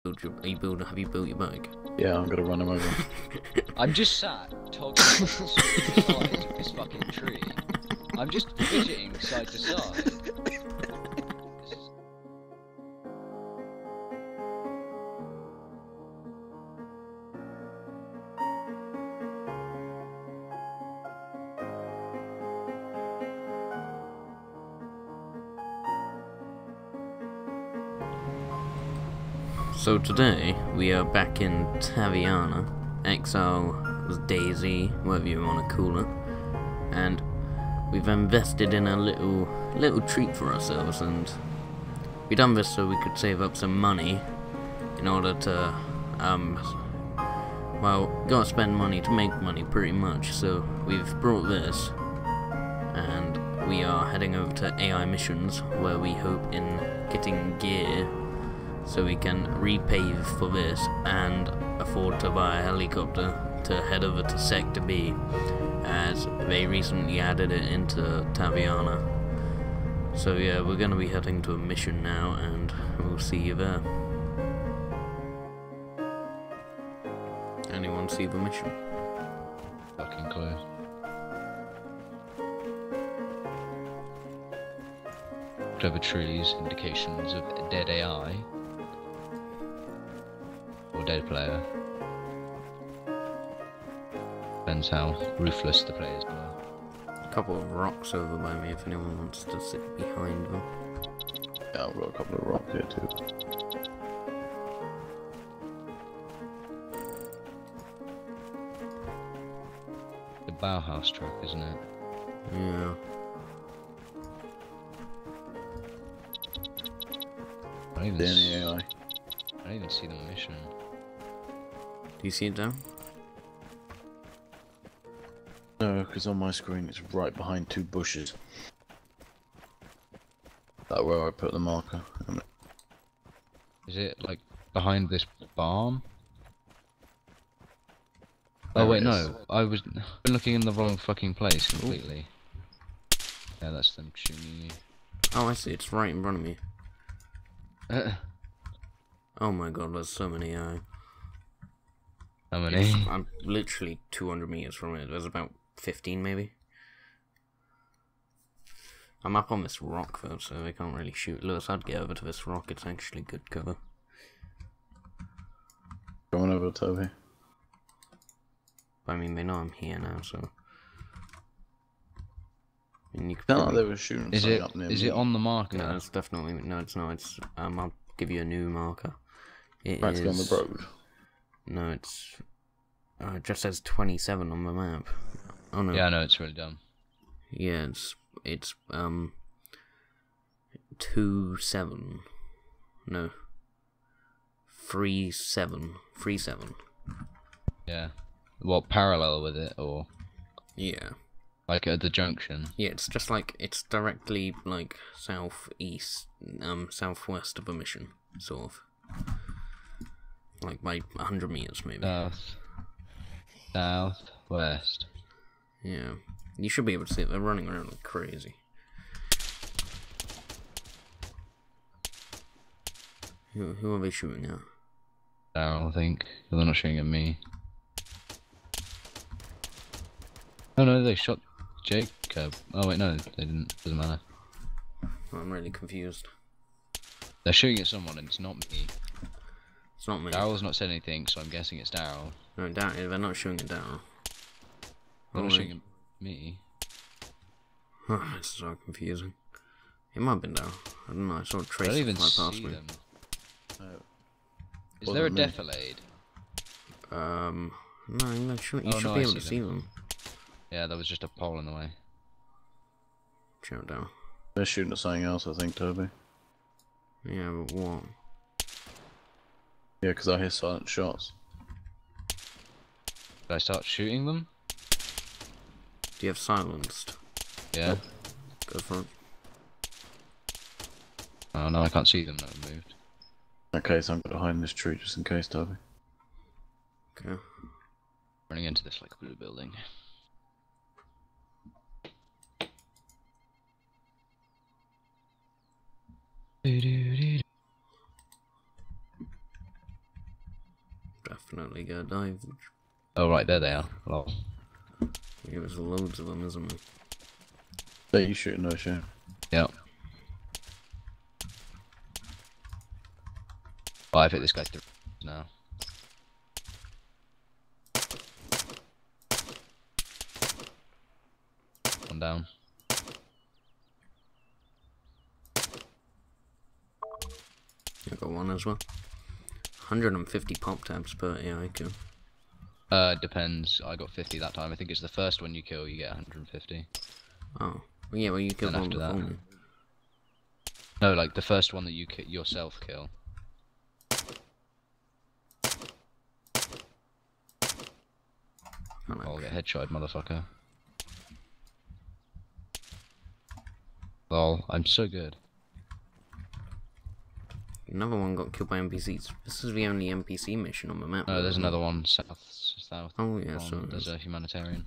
Have you built your bike? Yeah, I'm gonna run him over. I'm just sat toggling the sides of this fucking tree. I'm just fidgeting side to side. This is... So today we are back in Taviana, Exile, DayZ, whatever you want to call it, and we've invested in a little treat for ourselves, and we done this so we could save up some money in order to well, gotta spend money to make money pretty much. So we've brought this, and we are heading over to AI missions where we hope in getting gear so we can repay for this and afford to buy a helicopter to head over to Sector B, as they recently added it into Taviana. So yeah, we're going to be heading to a mission now, and we'll see you there. Anyone see the mission? Fucking close. Clever trees, indications of dead AI. Or dead player. Depends how ruthless the players were. A couple of rocks over by me if anyone wants to sit behind them. Yeah, I've got a couple of rocks here too. The Bauhaus truck, isn't it? Yeah. I don't even, Then AI. I don't even see the mission. Do you see it down? No, because on my screen it's right behind two bushes. That's where I put the marker. Is it like behind this barn? There Oh wait, it is. no. I was looking in the wrong fucking place completely. Yeah, that's them shooting me. Oh, I see, it's right in front of me. Oh my god, there's so many AI. How many? I'm literally 200 meters from it. There's about 15 maybe. I'm up on this rock though, so they can't really shoot. Lewis, I'd get over to this rock, it's actually good cover. Going over to Toby. I mean, they know I'm here now, so... I mean, you could Felt like probably... they were shooting Is something it? up near Is me. it on the marker? No, it's definitely... No, it's not. It's... I'll give you a new marker. It Practically is... on the road. No, it's... it just says 27 on the map. Oh no. Yeah, I know, it's really dumb. Yeah, it's 27. No. 37. 37. Yeah. What, parallel with it, or Yeah. like at the junction? Yeah, it's just like, it's directly like southeast, southwest of a mission, sort of. Like by 100 meters maybe. Southwest. Yeah. You should be able to see it, they're running around like crazy. Who are they shooting at? Daryl, I think. They're not shooting at me. Oh no, they shot Jacob. Oh wait, no, they didn't. Doesn't matter. I'm really confused. They're shooting at someone and it's not me. It's not me. Daryl's not said anything, so I'm guessing it's Daryl. No, they're not shooting it down. They're not shooting at me. This is so confusing. It might have been down. I don't know, I saw a I trace don't even fly past see me. them. No. Is there a Wasn't me. defilade? No, you should Oh, no, be I able to see see them. them. Yeah, there was just a pole in the way. Shout down. They're shooting at something else, I think, Toby. Yeah, but what? Yeah, because I hear silent shots. Did I start shooting them? Do you have silenced? Yeah. Go for it. Oh no, I can't see them. No, they moved. Okay, so I'm going to hide in this tree just in case, Toby. Okay. Running into this like blue building. Definitely go dive. Oh, right, there they are. Lol. There's loads of them, isn't there? There you shooting those, yeah. Yep. Oh, I've hit this guy through now. One down. I got one as well. 150 pop tabs per AI kill. Depends. I got 50 that time. I think it's the first one you kill, you get 150. Oh, well, yeah, well you killed And one after before that- me. No, like the first one that you yourself kill. I'll get headshot, motherfucker. Lol, I'm so good. Another one got killed by NPCs. This is the only NPC mission on the map. No, there's isn't it? another one south. Oh yeah, so There's a humanitarian.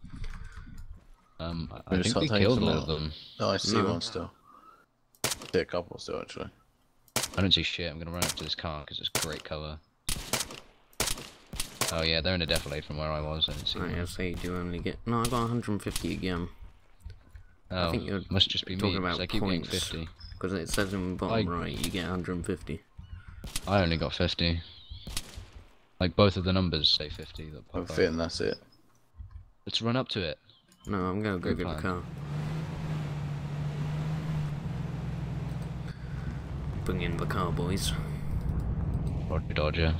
I Maybe think start we taking killed some all out. of them. No, I see No. one still. See a couple still, actually. I don't see shit. I'm gonna run up to this car because it's great cover. Oh yeah, they're in a defilade from where I was. I didn't see I them. say you do only get. No, I got 150 again. Oh, I think you're must just be me. talking 'Cause about I keep getting points. 50. Because it says in the bottom right, you get 150. I only got 50. Like both of the numbers say 50. That I'm pop up. fit and that's it. Let's run up to it. No, I'm gonna go Good get the plan. car. Bring in the car, boys. Roger, Dodger.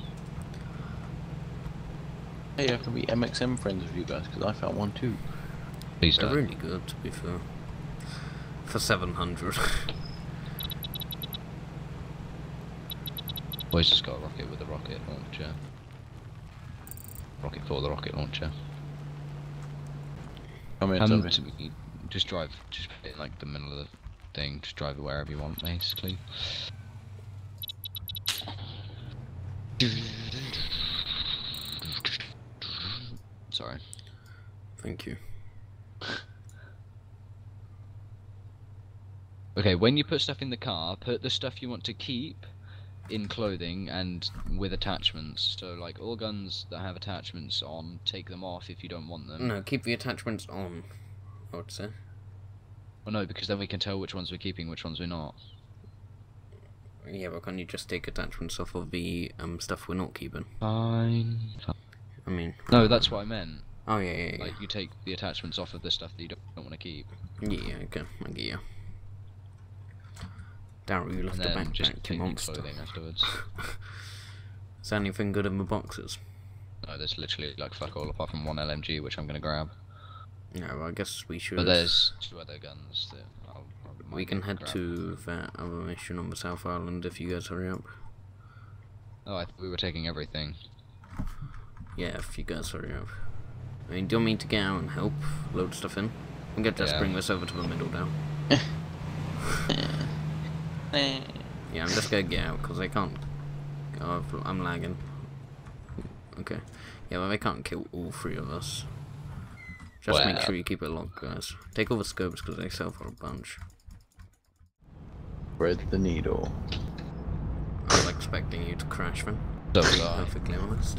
Hey, I can be MXM friends with you guys, because I found one too. Please They're don't. really good, to be fair. For 700. Boys just got a rocket with a rocket launcher. Rocket for the rocket launcher. Come in, Toby. Just drive, just put it in like the middle of the thing, just drive it wherever you want, basically. Sorry. Thank you. Okay, when you put stuff in the car, put the stuff you want to keep in clothing and with attachments. So like all guns that have attachments on, take them off if you don't want them. No, keep the attachments on, I would say. Well, no, because then we can tell which ones we're keeping, which ones we're not. Yeah, but can't you just take attachments off of the stuff we're not keeping? Fine. I mean... No, that's what I meant. Oh, yeah. Like, you take the attachments off of the stuff that you don't want to keep. Yeah, okay, I get you. Daryl, you left And the then just backpack to take the monster. clothing afterwards. Is there anything good in the boxes? No, there's literally like fuck all apart from one LMG, which I'm gonna grab. No, well, I guess we should... But there's 2 other guns that We can head grab. to that other mission on the South Island if you guys hurry up. Oh, I thought we were taking everything. Yeah, if you guys hurry up. I mean, do you want me to get out and help load stuff in? I'm gonna just Yeah. bring this over to the middle now. Yeah, I'm just gonna get out because I can't. Oh, I'm lagging. Okay. Yeah, well, they can't kill all 3 of us. Just make Well. sure you keep it locked, guys. Take all the scopes because they sell for a bunch. Thread the needle. I was expecting you to crash them. So To be was I. perfectly honest.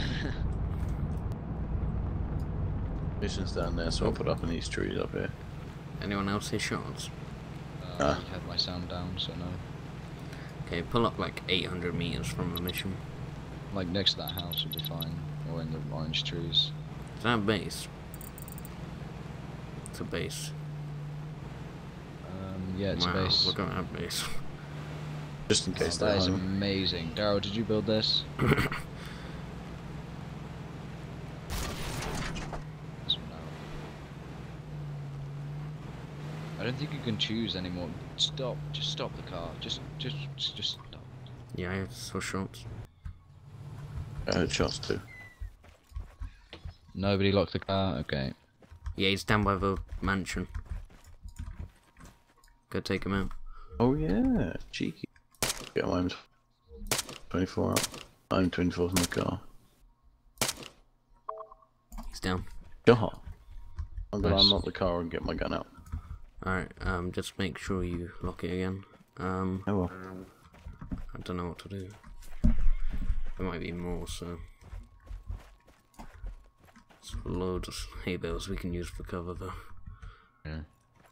Mission's down there, so I'll put up in these trees up here. Anyone else hear shots? I had my sound down, so no. Okay, pull up like 800 meters from the mission. Like next to that house would be fine, or in the orange trees. Is that a base? It's a base. Yeah, it's wow, a base. look at that base. Just in case That they're is home. amazing. Daryl, did you build this? I don't think you can choose anymore. Stop. Just stop the car. Just stop. Yeah, I saw shots. I heard shots too. Nobody locked the car? Okay. Yeah, he's down by the mansion. Go take him out. Oh yeah, cheeky. Yeah, mine's 24 up. I'm 24 in the car. He's down. God. I'm gonna Nice. unlock the car and get my gun out. Alright, just make sure you lock it again. Oh well. I don't know what to do. There might be more, so... There's loads of hay bales we can use for cover, though. Yeah.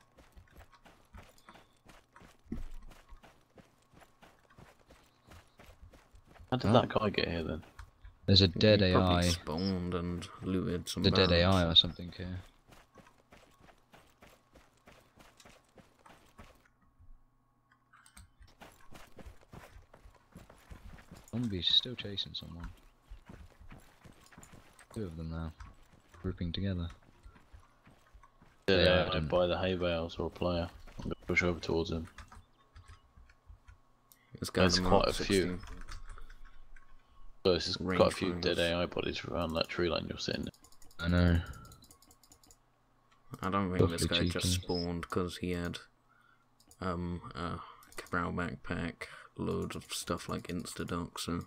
How did that guy get here then? There's a dead He probably AI. spawned and looted some The dead barrels. AI or something here. Humvee's still chasing someone. 2 of them now. Grouping together. Yeah, I didn't. by the hay bales or a player. I'm gonna push over towards him. This guy's There's a quite Mark a 16. few. So this is Range quite a few finders. dead AI bodies around that tree line you're sitting in. I know. I don't think this Awfully guy just cheeky. spawned because he had a Cabral backpack, loads of stuff like Instadoc, so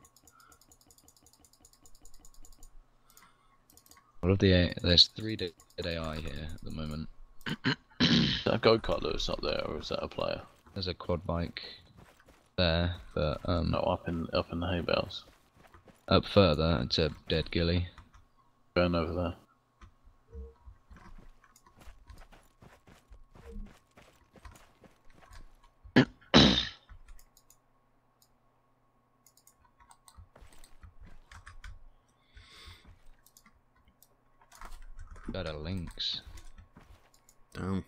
What of the there's 3 dead AI here at the moment. Is that a go-kart loose up there, or is that a player? There's a quad bike there, but No, up in the hay bales. up further it's a dead ghillie. Going over there. Got a lynx. damn.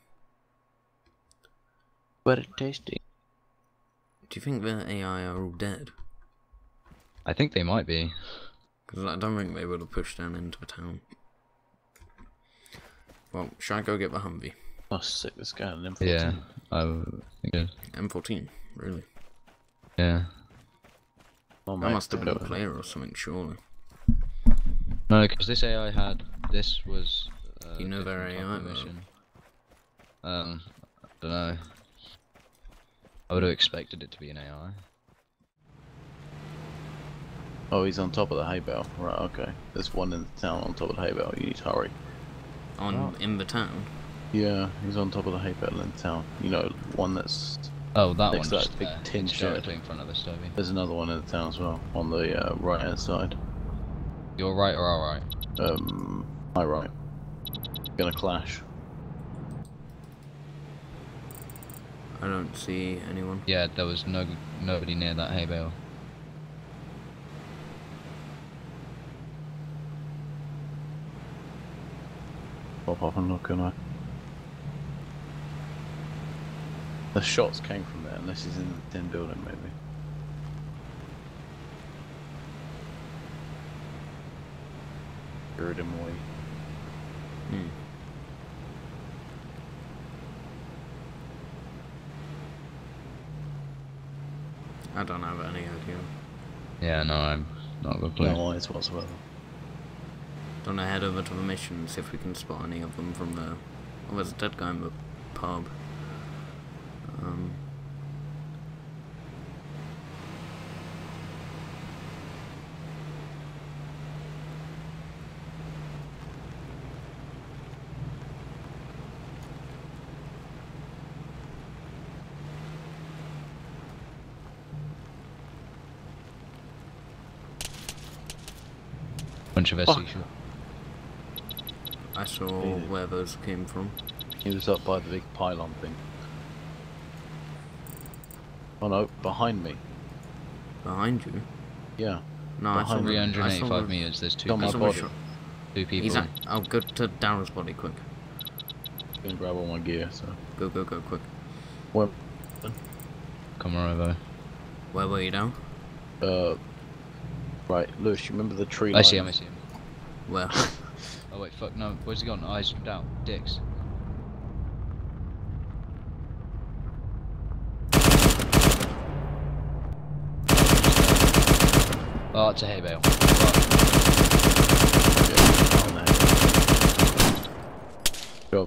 Very tasty. Do you think the AI are all dead? I think they might be. Because I don't think they would have pushed down into the town. Well, should I go get the Humvee? Oh, sick, this guy an M14. Yeah, I think it. M14, really? Yeah. Oh, That mate, must have been a go. player or something, surely. No, because this AI had. This was. You know their different type AI of though. mission. I don't know. I would have expected it to be an AI. Oh, he's on top of the hay bale. Right, okay. There's one in the town on top of the hay bale. You need to hurry. In the town? Yeah, he's on top of the hay bale in town. You know, one that's... Oh, that Next one. to Just that big there. tin It's shed. directly in front of us, Toby. There's another one in the town as well, on the right-hand side. You're right or alright? My right. Gonna clash. I don't see anyone. Yeah, there was nobody near that hay bale. Pop off and look, and I... The shots came from there, unless he's in the tin building, maybe. Buried him away. Hmm. I don't have any idea. Yeah, no, I'm not got a clue. No eyes whatsoever. Don't know, head over to the mission, see if we can spot any of them from there. Oh, there's a dead guy in the pub. Bunch of Fuck. SC shot. I saw Really? where those came from. He was up by the big pylon thing. Oh no, behind me. Behind you? Yeah. No, I saw Behind me. I saw 385 the- meters, there's On my I saw the body. shot. 2 people. He's at, I'll go to Daryl's body quick. Gonna grab all my gear, so. Go, go, go, quick. Well, Come on over. Where were you down? right, Lewis, you remember the tree I line? see him, I see him. Where? Oh wait, fuck, no, where's he gone? Oh, he's down. Dicks. Oh, it's a hay bale. Fuck. Job.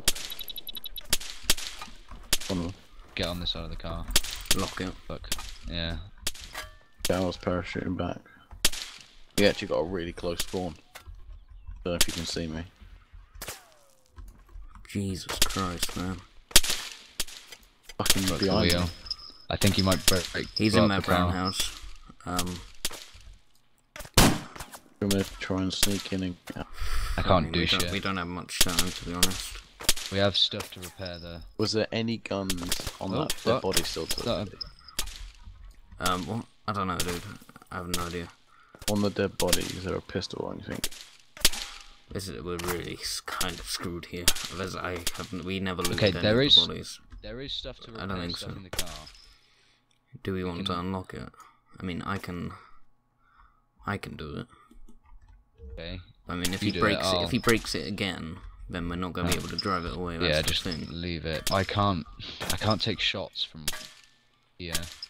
One of them. Get on this side of the car. Lock it. Fuck. Yeah. Daryl's parachuting back. We actually got a really close spawn. Don't know if you can see me. Jesus Christ, man. Fucking Fuck the behind me. wheel. I think he might break. He's blow in up that the car. brown house. I'm gonna try and sneak in and... I can't do we shit. We don't have much time, to be honest. We have stuff to repair there. Was there any guns on Oh, that dead fuck. body still? What? I don't know, dude. I have no idea. On the dead body, is there a pistol or anything? We're really kind of screwed here. We never looted Okay, any there of is the bodies. there is stuff to I don't repair think stuff so. in the car. Do we want to unlock it? I mean, I can do it. Okay. I mean, if You he do breaks it, if he breaks it again, then we're not gonna be able to drive it away. That's Yeah, the just thing. leave it. I can't take shots from here.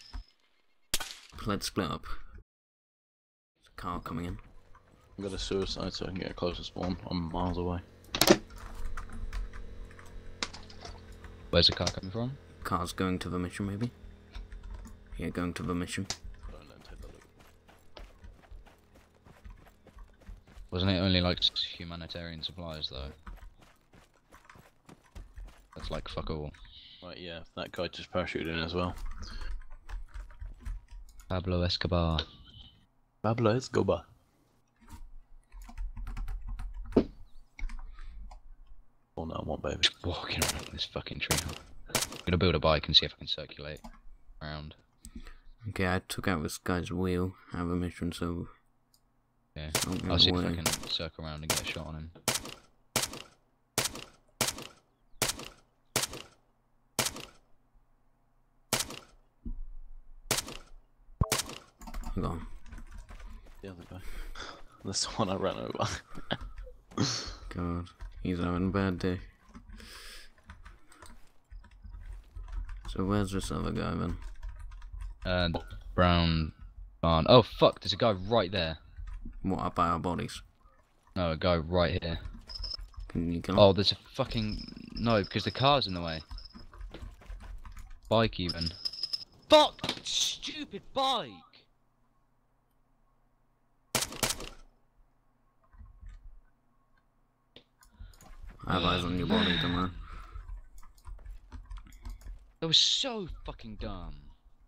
Let's split up. There's a car coming in. I'm gonna suicide so I can get close to spawn. I'm miles away. Where's the car coming from? Car's going to the mission, maybe? Yeah, going to the mission. Don't let him take the loot. Wasn't it only like humanitarian supplies though? That's like fuck all. Right, yeah, that guy just parachuted in as well. Pablo Escobar. Pablo Escobar. Oh no, I want baby. Walking around this fucking tree. I'm gonna build a bike and see if I can circulate around. Okay, I took out this guy's wheel out of a mission, so... Yeah, Don't I'll see if worry. I can circle around and get a shot on him. Hang on. The other guy. That's the one I ran over. God, he's having a bad day. So where's this other guy then? Brown barn. Oh fuck, there's a guy right there. What, up by our bodies? No, a guy right here. Can you kill him? Oh, there's a fucking... No, because the car's in the way. Bike even. Fuck! Stupid bike! I have eyes on your body, don't I? That was so fucking dumb.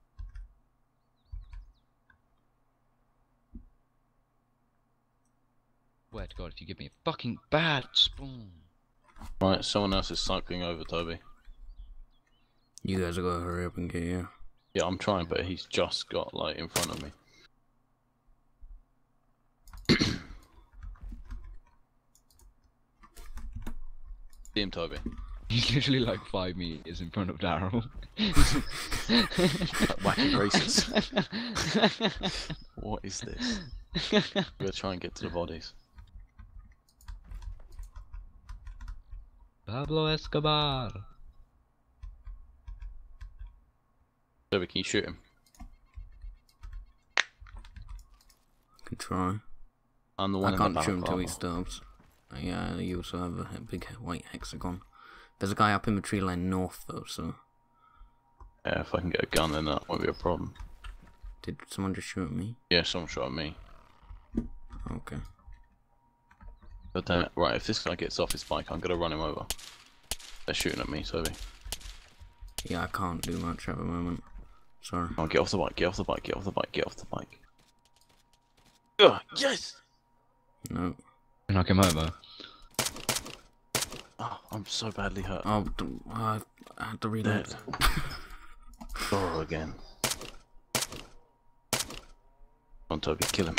Swear to God, if you give me a fucking bad spawn. Right, someone else is cycling over, Toby. You guys are gonna hurry up and get here. Yeah, I'm trying, but he's just got, like, in front of me. See him, Toby. He's literally like 5 meters in front of Daryl. Like wacky races. What is this? We're gonna try and get to the bodies. Pablo Escobar. Toby, can you shoot him? Could try. I'm the one I in the can't shoot him till he balaclava. stops. Yeah, you also have a big white hexagon. There's a guy up in the tree line north though, so... Yeah, if I can get a gun then that won't be a problem. Did someone just shoot at me? Yeah, someone shot at me. Okay. But then, right, if this guy gets off his bike, I'm gonna run him over. They're shooting at me, Toby. Yeah, I can't do much at the moment. Sorry. Oh, get off the bike, get off the bike, get off the bike, get off the bike. Ugh, yes! No. Knock him over. Oh, I'm so badly hurt. Oh, I had to reload. Dead. Oh, again. Come on, Toby, kill him.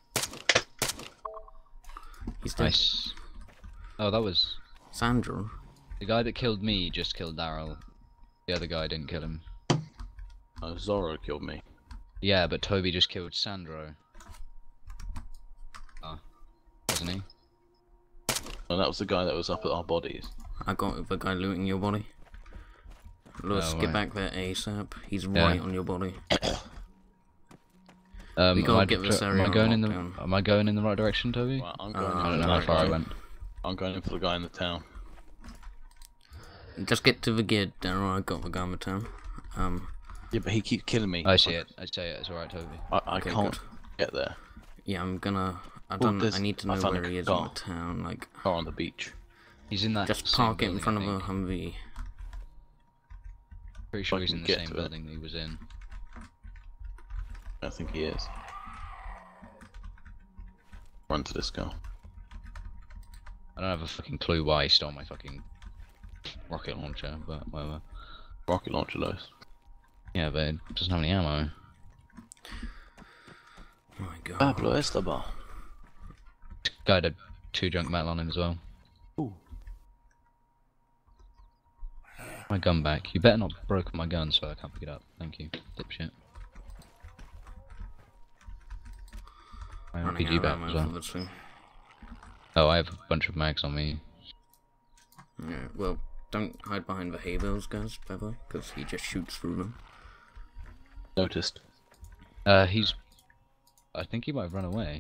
He's dead. Nice. Oh, that was... Sandra? The guy that killed me just killed Daryl. The other guy didn't kill him. Oh, Zorro killed me. Yeah, but Toby just killed Sandro. Oh. Wasn't he? Oh, that was the guy that was up at our bodies. I got the guy looting your body. Let's Oh, get right. back there ASAP. He's Yeah. right on your body. We am gotta I, get this am area I going in the locked down. Am I going in the right direction, Toby? Right, I'm going I I in don't for know the how far I guy. went. I'm going in for the guy in the town. Just get to the gear, Daryl. I got the guy in the town. Yeah, but he keeps killing me. I see it. I see it. It's alright, Toby. I Okay, can't good. get there. Yeah, I'm gonna... I Well, don't. there's- I need to I know found a where he is in car. the town. Like, Car on the beach. He's in that. just same park it in building, front I of a think. Humvee. Pretty sure I he's can in the get same to it. building that he was in. I think he is. Right, run to this car. I don't have a fucking clue why he stole my fucking rocket launcher, but whatever. Rocket launcher does. Yeah, but it doesn't have any ammo. Oh my god. Pablo Escobar. Guy had 2 junk metal on him as well. Ooh. My gun back. You better not broke my gun so I can't pick it up. Thank you, dipshit. My Running RPG out back of as ammo well. for this thing. Oh, I have a bunch of mags on me. Yeah, well, don't hide behind the hay bales, guys, by the way, because he just shoots through them. Noticed. I think he might have run away.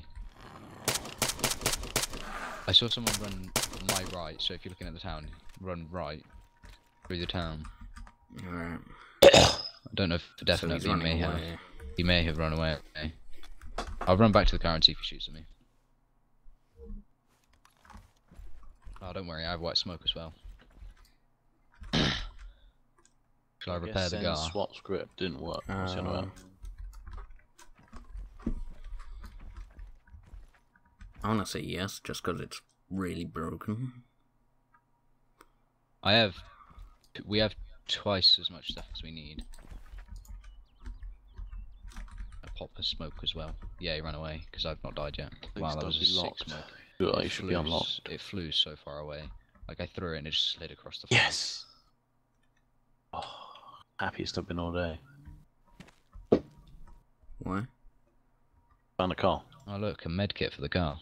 I saw someone run my right, so if you're looking at the town, run right through the town. Alright. I don't know if for So definite, he's but running away. he may have run away. I'll run back to the car and see if he shoots at me. Oh, don't worry, I have white smoke as well. Shall I repair the car? Swap script didn't work. What's the other one? I wanna say yes, just because it's really broken. We have twice as much stuff as we need. A pop of smoke as well. Yeah, he ran away because I've not died yet. Wow, that was a sick smoke. It should be unlocked. It flew so far away. Like I threw it and it just slid across the floor. Yes! Oh, happiest I've been all day. Why? Found a car. Oh look, a med kit for the car.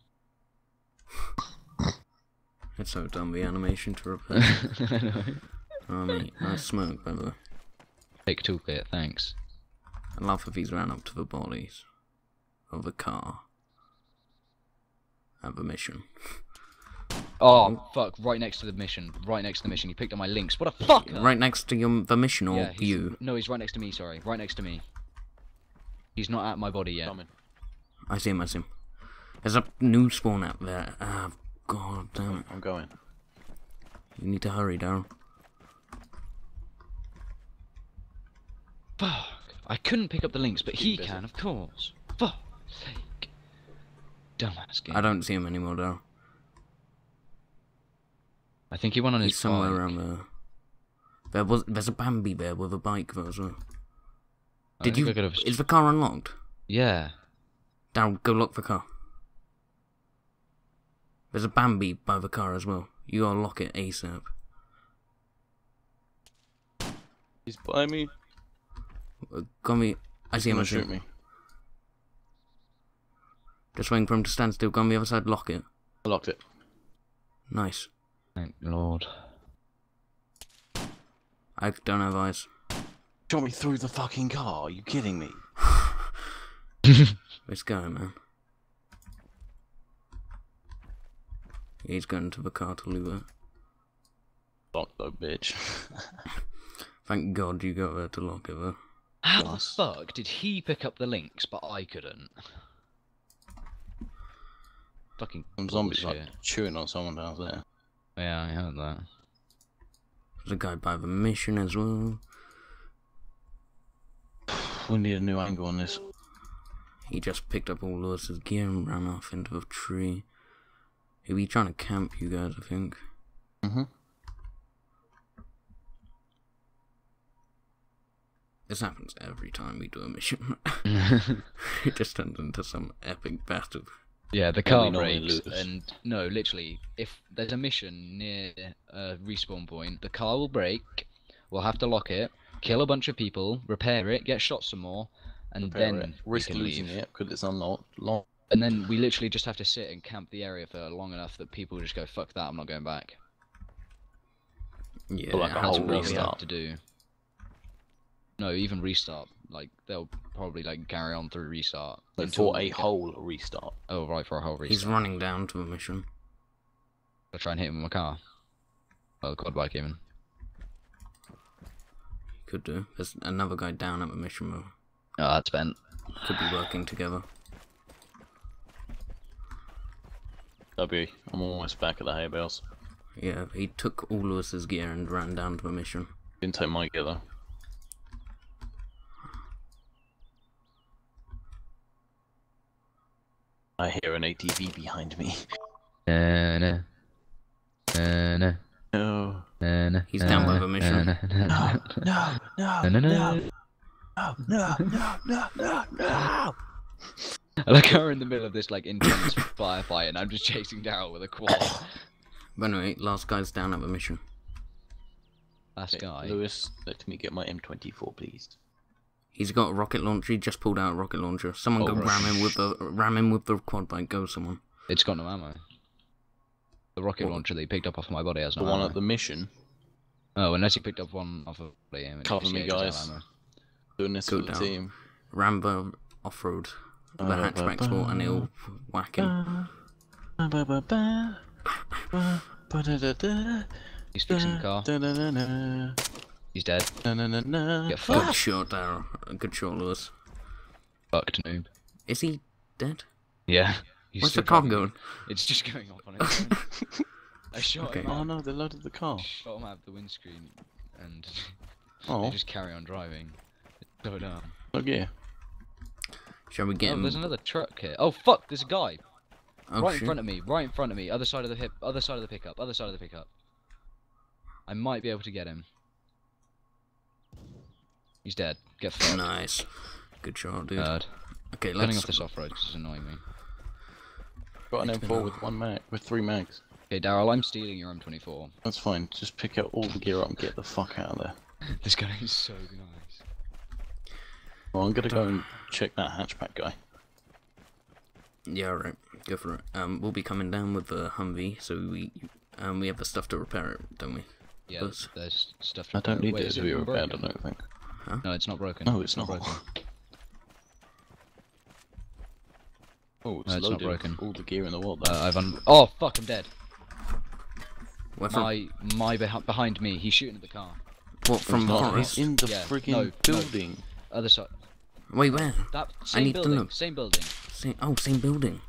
It's so dumb, the animation to repair. I know. Oh mate, nice smoke, by the way. Fake toolkit, thanks. I'd love if he's ran up to the bodies of the car. At the mission. Oh, fuck, right next to the mission. Right next to the mission. He picked up my links. What a fucker! Right next to the mission, or Yeah, you? No, he's right next to me, sorry. Right next to me. He's not at my body yet. Coming. I see him, I see him. There's a new spawn out there. Ah, god damn it. I'm going. You need to hurry, Daryl. Fuck. I couldn't pick up the links, but he busy. can, of course. Fuck's sake. Dumbass game. I don't see him anymore, Daryl. I think he went on his He's somewhere bike. around there. There's a Bambi there with a bike though as well. I Did think you? I could've- Is the car unlocked? Yeah. Daryl, go lock the car. There's a Bambi by the car as well. You gotta lock it ASAP. He's by me. Got me. I see him. I He's see gonna shoot him. me. Just waiting for him to stand still. Go on the other side. Lock it. I locked it. Nice. Thank Lord. I don't have eyes. Shot me through the fucking car. Are you kidding me? Let's go, man. He's going to the car to loot it. Lock though, bitch. Thank God you got there to lock it though. How Nice. the fuck did he pick up the links, but I couldn't? Fucking Some zombies like bullshit. chewing on someone down there. Yeah, I heard that. There's a guy by the mission as well. We need a new angle on this. He just picked up all Lewis's gear and ran off into the tree. He'll be trying to camp you guys, I think. Mm-hmm. This happens every time we do a mission. It just turns into some epic battle. Yeah, the Yeah, car we normally breaks, lose. and no, literally, if there's a mission near a respawn point, the car will break, we'll have to lock it, kill a bunch of people, repair it, get shot some more, and then we risk can losing leave. it because it's unlocked. Long. And then we literally just have to sit and camp the area for long enough that people just go, fuck that, I'm not going back. Yeah, But like a That's whole what we have restart. to do. No, even restart. Like, they'll probably, like, carry on through restart. Like until for a we get- whole restart. Oh, right, for a whole restart. he's running down to the mission. I'll try and hit him with my car. Oh, the quad bike even. Could do. There's another guy down at the mission though. Oh, that's bent. Could be working together. W, I'm almost back at the hay bales. Yeah, he took all Lewis's gear and ran down to the mission. Didn't take my gear though. I hear an ATV behind me. Na, na, na, No. na, na, He's down by na, the mission. na, na, na, No, no, na, na, no, na. no. Like we're in the middle of this like intense firefight, and I'm just chasing Daryl with a quad. But anyway, last guy's down at the mission. Last guy. Lewis, let me get my M24, please. He's got a rocket launcher. He just pulled out a rocket launcher. Someone go right. ram him with the quad bike. Go, someone. It's got no ammo. The rocket launcher that he picked up off my body has no The ammo. one at the mission. Oh, unless he picked up one off of the Cover me, guys. Doing this Go for the down. team. Rambo off-road. The hatchback sport, and he'll whack him. He's fixing the car. He's dead. Get fucked. Good shot, Daryl. Good shot, Lewis. Fucked, noob. Is he dead? Yeah. He's Where's the still car driving. going? It's just going off on its own. I shot Okay. him Oh out. no, they loaded the car. Shot him out of the windscreen, and they Oh, just carry on driving. It's so dumb. look here. Shall we get Oh, him? there's another truck here. Oh fuck, there's a guy. Oh, Right in shit. front of me, right in front of me. Other side of the hip, other side of the pickup, other side of the pickup. I might be able to get him. He's dead. Get fucked. Nice. Good shot, dude. Nerd. Okay, Turning let's... off this off-road, this is annoying me. Got an It's been M4 a- with one mag, with 3 mags. Okay, Daryl, I'm stealing your M24. That's fine. Just pick out all the gear up and get the fuck out of there. This guy is so nice. Well, I'm gonna go and check that hatchback guy. Yeah, alright. Go for it. We'll be coming down with the Humvee, so we have the stuff to repair it, don't we? Yeah, But- there's stuff. I don't need Wait, it is to be repaired, I broken? don't think. No, it's not broken. No, it's not. broken. Oh, it's No, it's not loaded with broken. all the gear in the world though. Oh fuck, I'm dead. Where from? Behind me. He's shooting at the car. What, from the No, forest? he's in the Yeah, friggin' no. building. Other side. Wait, where? That I same need to building. look. Same building. Same building.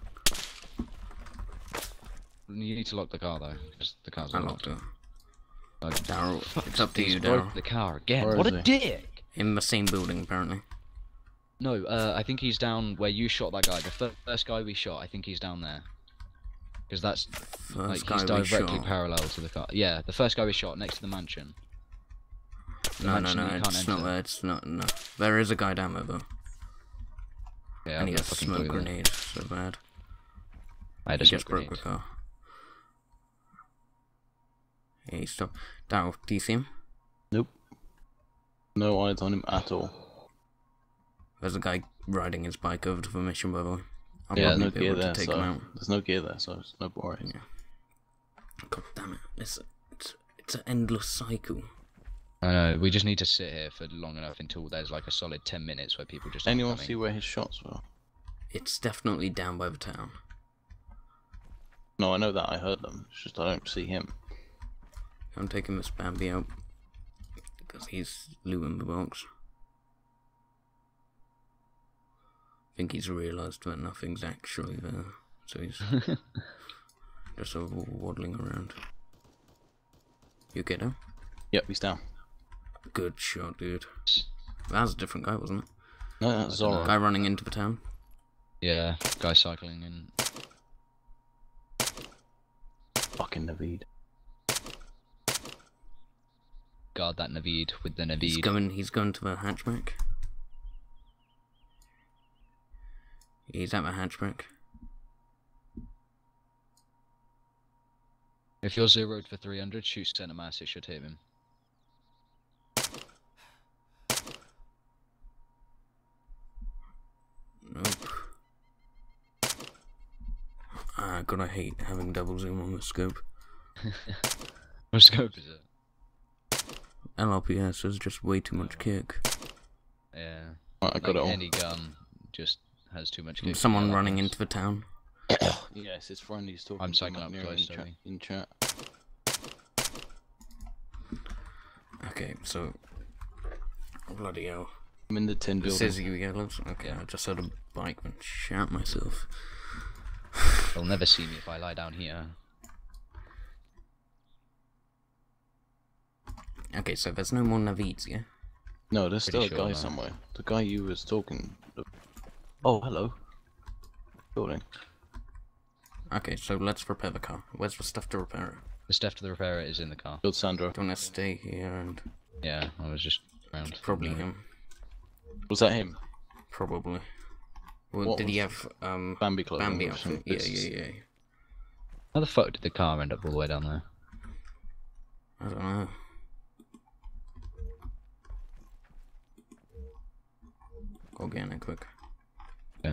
You need to lock the car though, because the car's I locked. locked it. Oh, Daryl, fuck, it's up to he's you, broke Daryl. the car again. Where What is a he? dick! In the same building, apparently. No, I think he's down where you shot that guy. The first guy we shot, I think he's down there. Because that's First he's guy we directly shot. parallel to the car. Yeah, the first guy we shot next to the mansion. No, mansion you can't it's not enter. there. It's not. No, there is a guy down there though. Yeah, And he I'll has a fucking smoke blue then. grenade. So bad. I had a He smoke just broke grenade. the car. Hey, stop. Daryl, do you see him? Nope. No eyes on him at all. There's a guy riding his bike over to the mission, by the way. I'll Yeah, probably no be gear able there, to take so him out. there's no gear there, so it's no worries. Yeah. God damn it! It's an endless cycle. I know. We just need to sit here for long enough until there's like a solid 10 minutes where people just. aren't Anyone coming. see where his shots were? It's definitely down by the town. No, I know that. I heard them. It's just I don't see him. I'm taking this Bambi out because he's looting the box. I think he's realised that nothing's actually there, so he's just sort of waddling around. You get him? Yep, he's down. Good shot, dude. That was a different guy, wasn't it? No, that's Zora. Guy running into the town. Yeah, guy cycling in. Fucking Naveed. Guard that Naveed with the He's Naveed. going to the hatchback. He's at the hatchback. If you're zeroed for 300, shoot center mass, it should hit him. Nope. Ah, God, I hate having double zoom on the scope. What scope is it? LRPS is just way too much kick. Yeah. Right, I got it all. Any gun just has too much kick. Someone Yeah, running that into the town. Yes, his friend he's talking I'm to cycling up near close, in, Toby. in chat. Okay, so... Bloody hell. I'm in the tin This building. is you yellows? Okay, Yeah. I just heard a bike and shat myself. They'll never see me if I lie down here. Okay, so there's no more Navids, yeah? No, there's still Pretty a sure guy no. somewhere. The guy you was talking. Oh, hello. Building. Okay, so let's repair the car. Where's the stuff to repair it? The stuff to the repairer is in the car. Killed Sandra. Do you want to stay here and... Yeah, I was just around. Probably him. Was that him? Probably. Well, What did he was have, Bambi clothing Bambi or outfit? something? Yeah. How the fuck did the car end up all the way down there? I don't know. Go get in it quick. Yeah.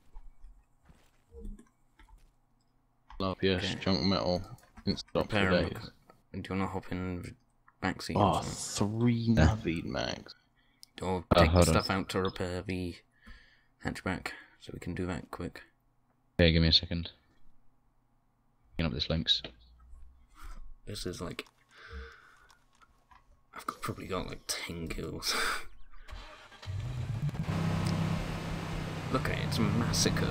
Yes, Okay. junk metal. Didn't stop for Repair him. days. Do you want to hop in the back seat? Oh, or something? 3 Navid mags. Or take the hold on. stuff out to repair the hatchback, so we can do that quick. Okay, give me a second. Picking up this links. This is like... probably got like 10 kills. Look at it, it's a massacre.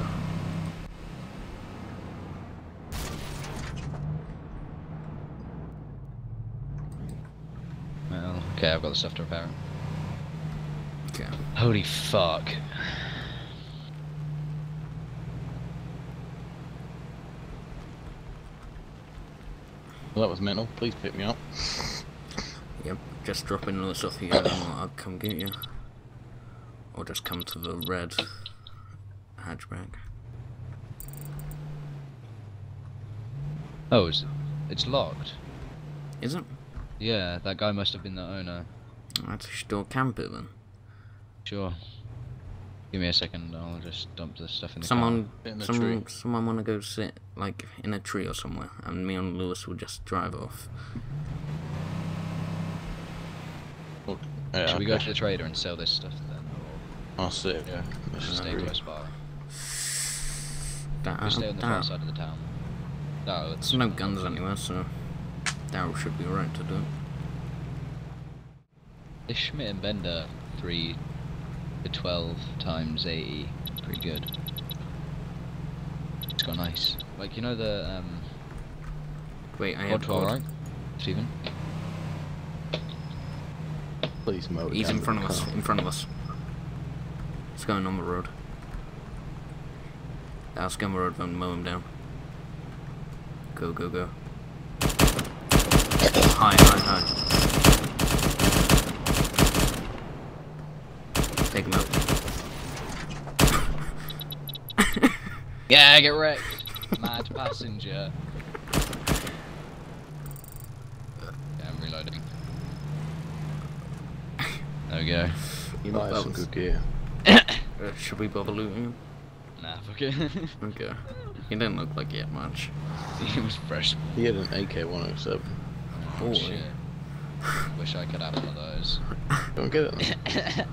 Well, okay, I've got the stuff to repair it. Okay. Holy fuck. Well, that was mental. Please pick me up. Yep, just dropping all the stuff here and I'll come get you. Or just come to the red hatchback. Oh, it's locked. Is it? Yeah, that guy must have been the owner. I'd still camp it then. Sure. Give me a second, I'll just dump the stuff in the Someone In the tree. someone wanna go sit like in a tree or somewhere and me and Lewis will just drive off. Look, car. yeah, Should we go okay. to the trader and sell this stuff then? I'll sit. Yeah. Or Let's just stay agree. close by? That, We stay on the far side of the town. No, There's no guns anywhere, so Daryl should be alright to do it. This Schmidt and Bender 3 to 12 times 80 is pretty good. It's got nice. Like, you know the Wait, I quad have 12, quad. right? Stephen? Please mow it He's down in front with of the us, car. in front of us. He's going on the road. Let's go on the road and mow him down. Go, go, go. High. Take him out. Yeah, get wrecked! Mad passenger. Yeah, I'm reloading. There we go. You might have some good gear. Should we bother looting him? Nah, fuck it. Okay. He didn't look like he had much. He was fresh. He had an AK-107. Oh, Boy. shit. Wish I could have one of those. Go and get it then.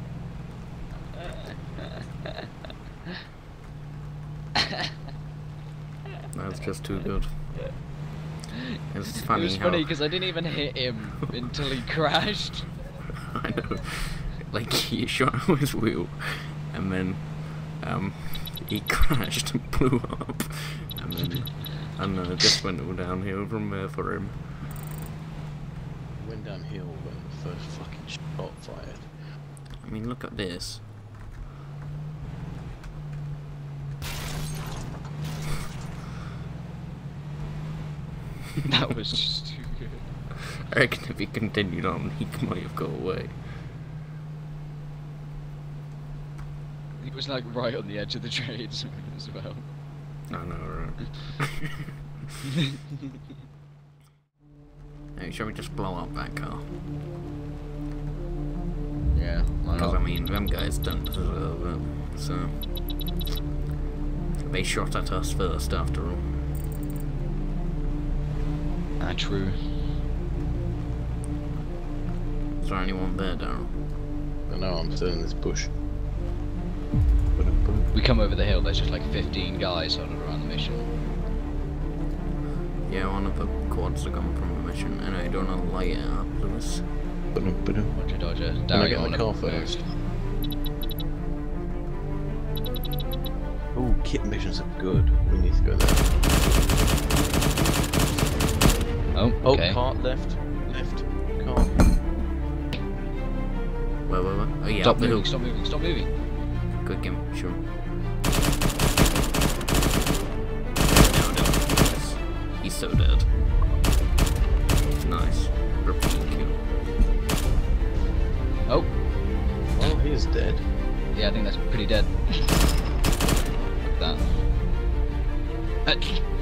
That's just too good. It's It funny was how... funny because I didn't even hit him until he crashed. I know. Like, he shot out his wheel, and then, he crashed and blew up, and then, I don't know, it just went all downhill from there for him. Went downhill when the first fucking shot fired. I mean, look at this. That was just too good. I reckon if he continued on, he might have got away. He was like right on the edge of the trades as well. I know, right? Hey, shall we just blow up that car? Yeah, why Because, I not? mean, them guys don't deserve it, so... They shot at us first, after all. Ah, true. Is there anyone there, Daryl? I know, I'm still in this bush. We come over the hill, there's just like 15 guys huddled around the mission. Yeah, one of the quads are gone from the mission, and I don't want to light it up, Lewis. Roger, Dodger. Can I Darry, get I in the wanna car move. first? Ooh, kit missions are good. We need to go there. Oh, Oh, okay. cart left. Left. Cart. Where? Oh yeah, Stop up the hill. moving, stop moving, stop moving. Good game, sure. Yeah, I think that's pretty dead. Like that.